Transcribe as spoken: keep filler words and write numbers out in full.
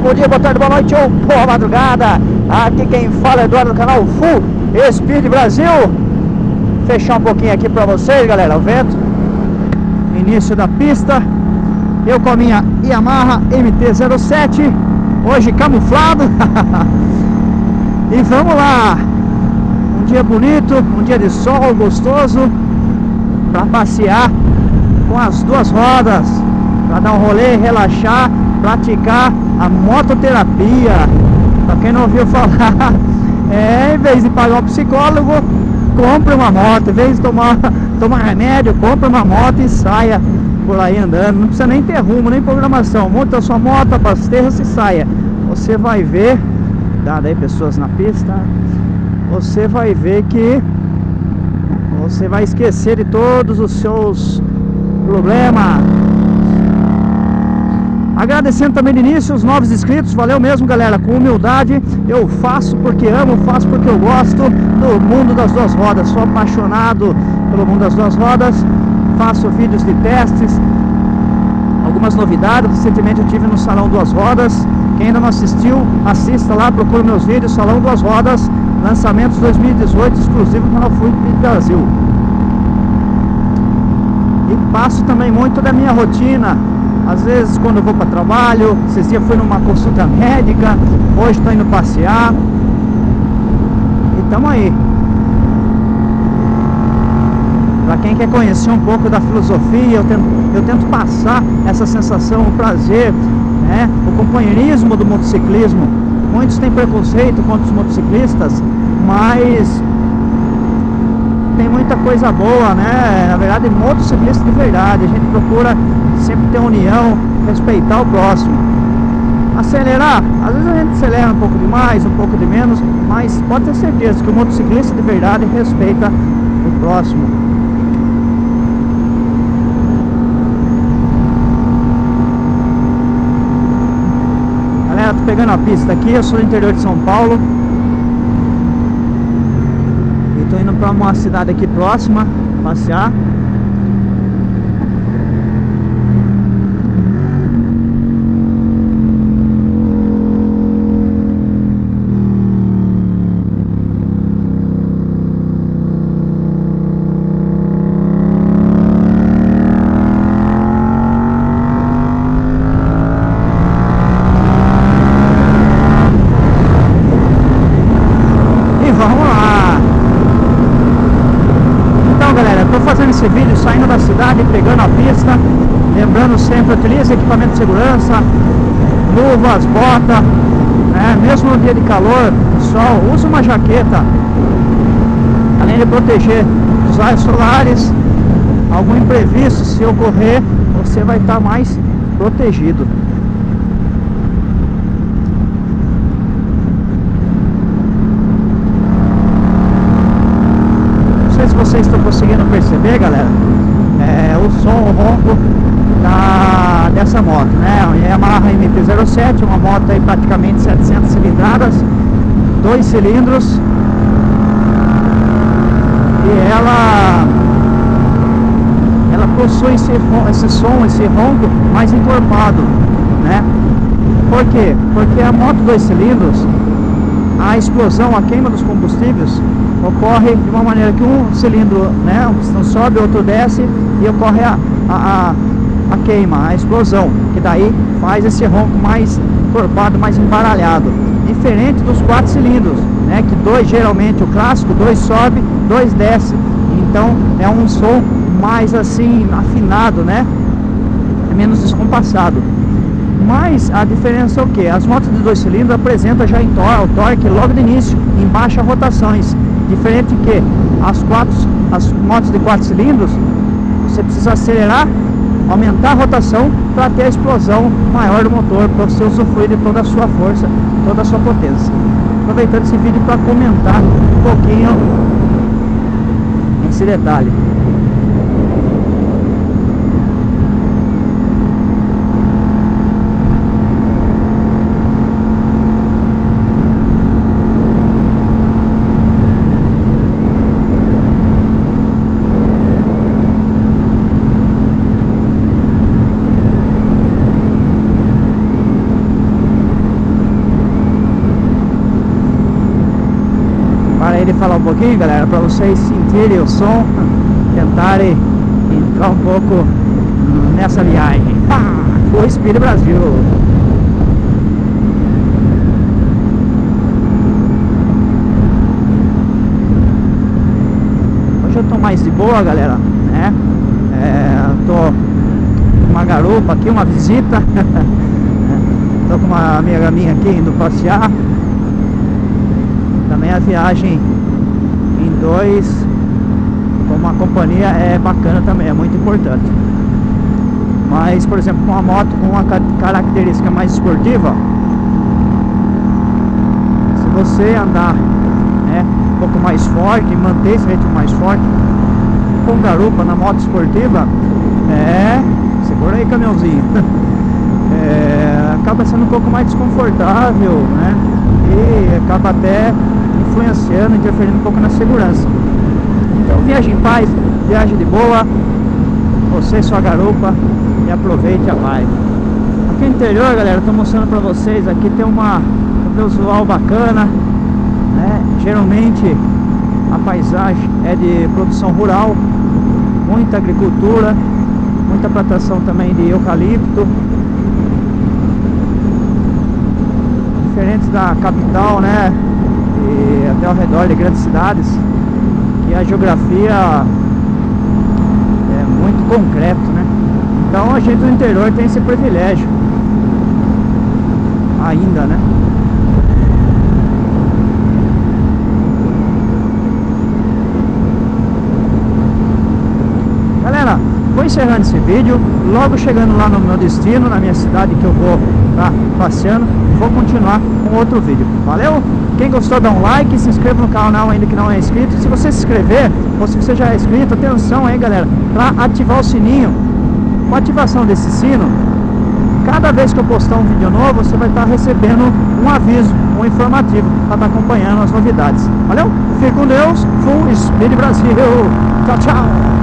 bom dia, boa tarde, boa noite ou boa madrugada. Aqui quem fala é Eduardo do canal Full Speed Brasil. Fechar um pouquinho aqui pra vocês, galera, o vento. Início da pista. Eu com a minha Yamaha M T zero sete, hoje camuflado. E vamos lá. Um dia bonito, um dia de sol gostoso, pra passear com as duas rodas, pra dar um rolê, relaxar, praticar a mototerapia. Pra quem não ouviu falar, é, em vez de pagar um psicólogo, compre uma moto. Em vez de tomar, tomar remédio, compre uma moto e saia por aí andando. Não precisa nem ter rumo, nem programação. Monta a sua moto, abasteça e saia. Você vai ver, tá, daí pessoas na pista, você vai ver que você vai esquecer de todos os seus problemas. Agradecendo também de início os novos inscritos, valeu mesmo, galera, com humildade. Eu faço porque amo, faço porque eu gosto do mundo das duas rodas. Sou apaixonado pelo mundo das duas rodas. Faço vídeos de testes, algumas novidades. Recentemente eu tive no Salão Duas Rodas. Quem ainda não assistiu, assista lá, procura meus vídeos, Salão Duas Rodas, lançamentos dois mil e dezoito, exclusivo do canal Full Speed Brasil. E passo também muito da minha rotina. Às vezes quando eu vou para trabalho, esses dias fui numa consulta médica, hoje estou indo passear. E estamos aí. Para quem quer conhecer um pouco da filosofia, eu tento, eu tento passar essa sensação, o prazer, né, o companheirismo do motociclismo. Muitos têm preconceito contra os motociclistas, mas tem muita coisa boa, né? Na verdade, motociclista de verdade. A gente procura sempre ter união, respeitar o próximo. Acelerar, às vezes a gente acelera um pouco de mais, um pouco de menos, mas pode ter certeza que o motociclista de verdade respeita o próximo. Galera, tô pegando a pista aqui, eu sou do interior de São Paulo. Estou indo para uma cidade aqui próxima, passear. E vamos lá. Fazendo esse vídeo saindo da cidade, pegando a pista. Lembrando sempre, utilize equipamento de segurança, luvas, bota, né? Mesmo no dia de calor, sol, use uma jaqueta. Além de proteger dos raios solares, algum imprevisto se ocorrer, você vai estar mais protegido. Vocês estão conseguindo perceber, galera, é, o som, o ronco da, dessa moto, né? A Yamaha M T zero sete, uma moto aí praticamente setecentas cilindradas, dois cilindros, e ela ela possui esse, esse som, esse ronco mais encorpado, né? Por quê? Porque a moto dois cilindros, a explosão, a queima dos combustíveis ocorre de uma maneira que um cilindro, né, um sobe, outro desce, e ocorre a, a, a queima, a explosão, que daí faz esse ronco mais encorpado, mais embaralhado, diferente dos quatro cilindros, né, que dois, geralmente o clássico, dois sobe, dois desce. Então é um som mais assim afinado, né, é menos descompassado. Mas a diferença é o que? As motos de dois cilindros apresentam já em tor o torque logo de início, em baixa rotações. Diferente que as, quatro, as motos de quatro cilindros, você precisa acelerar, aumentar a rotação para ter a explosão maior do motor, para você usufruir de toda a sua força, toda a sua potência. Aproveitando esse vídeo para comentar um pouquinho esse detalhe. ele falar um pouquinho, galera, para vocês sentirem o som, tentarem entrar um pouco nessa viagem. Ah, o Speed Brasil. Hoje eu tô mais de boa, galera, né? É, tô com uma garupa aqui, uma visita. Tô com uma amiga minha aqui indo passear. Também a viagem em dois com uma companhia é bacana também, é muito importante. Mas, por exemplo, com uma moto com uma característica mais esportiva, se você andar, né, um pouco mais forte, manter esse ritmo mais forte, com garupa na moto esportiva, é... segura aí, caminhãozinho. É, acaba sendo um pouco mais desconfortável, né? E acaba até influenciando, interferindo um pouco na segurança. Então, viagem em paz, viagem de boa, você e sua garupa, e aproveite a vibe. Aqui no interior, galera, estou mostrando para vocês, aqui tem uma, um visual bacana, né? Geralmente a paisagem é de produção rural, muita agricultura, muita plantação também de eucalipto. Diferentes da capital, né, e até ao redor de grandes cidades, que a geografia é muito concreto, né? Então a gente do interior tem esse privilégio ainda, né? Galera, vou encerrando esse vídeo. Logo chegando lá no meu destino, na minha cidade que eu vou estar passeando, vou continuar com outro vídeo. Valeu? Quem gostou, dá um like, se inscreva no canal ainda que não é inscrito. Se você se inscrever, ou se você já é inscrito, atenção aí, galera, para ativar o sininho. Com a ativação desse sino, cada vez que eu postar um vídeo novo, você vai estar recebendo um aviso, um informativo, para estar acompanhando as novidades. Valeu? Fique com Deus. Full Speed Brasil. Tchau, tchau.